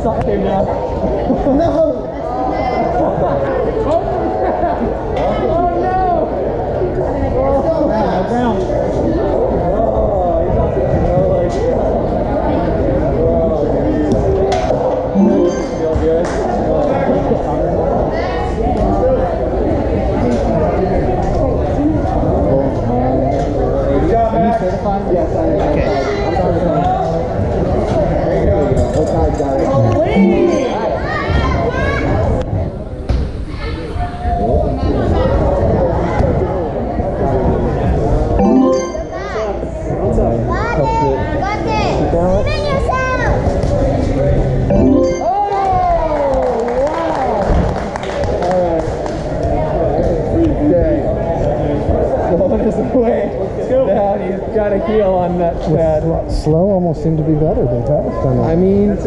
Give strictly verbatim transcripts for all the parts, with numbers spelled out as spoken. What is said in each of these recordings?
something came down. No! Yes, I am. Okay. There you go. Okay, guys. What's up? Got it. Got it. Bring yourself. Oh, wow. All right. Okay. Going his way. Down, he's got a heel on that pad. Slow almost seemed to be better than fast. I mean,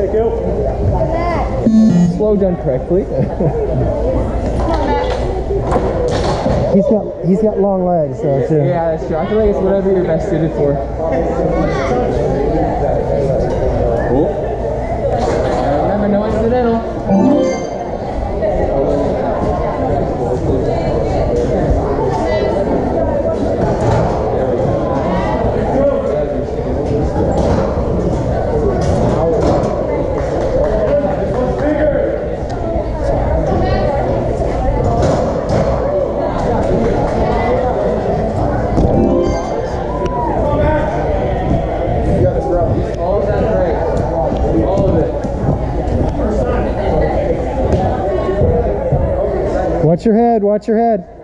slow done correctly. he's got he's got long legs, though, too. Yeah, that's true. I feel like it's whatever you're best suited for. Cool. Remember, no incidental. Watch your head, watch your head.